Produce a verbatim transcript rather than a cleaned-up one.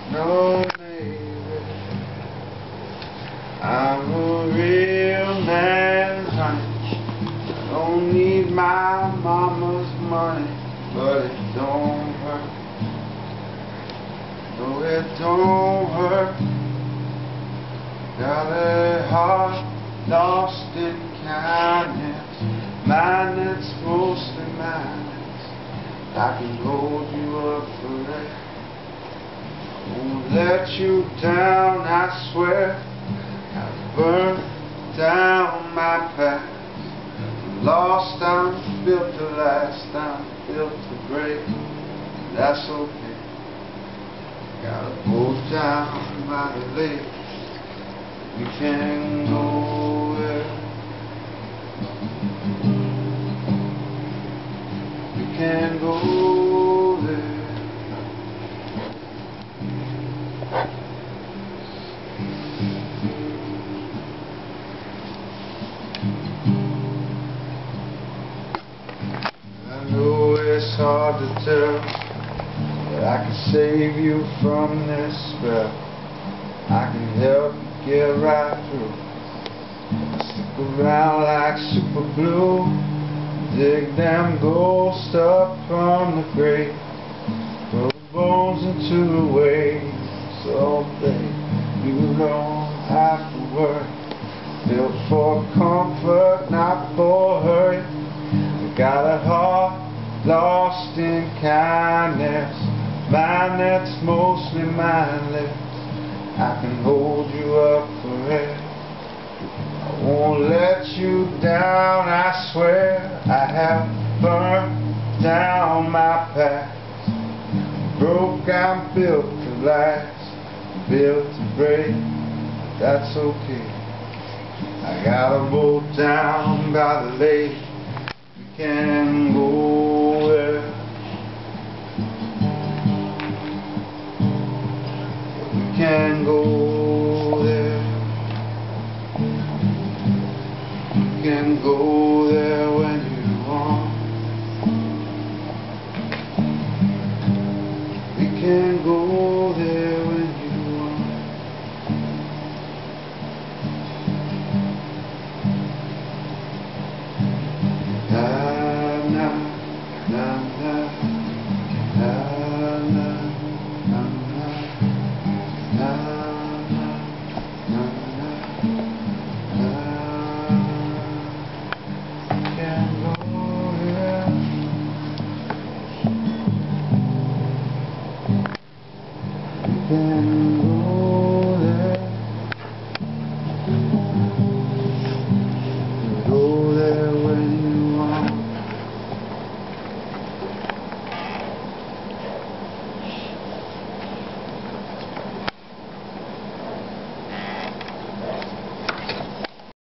No, baby, I'm a real man's honey. I don't need my mama's money, but it don't hurt. No, it don't hurt. Got a heart lost in kindness, mine that's mostly mine. I can hold you up forever. I won't let you down, I swear. I've burned down my past. I'm lost, I'm built to last, I'm built to break. That's okay. Got a boat down by the lake. We can go there. We can go there. I know it's hard to tell, but I can save you from this spell. I can help you get right through. Stick around like super glue. Dig them ghosts up from the grave. Throw the bones into the waves. So babe, you don't have to worry. Built for comfort, not for hurry. I got a heart lost in kindness, mine that's mostly mindless. I can hold you up forever. I won't let you down, I swear. I have burned down my past. Broke, I'm built to last, built to break. That's okay. I got a boat down by the lake. We can go there. We can go there. We can go there when you want. We can go there when you want. Na na na na na na na na. Yeah.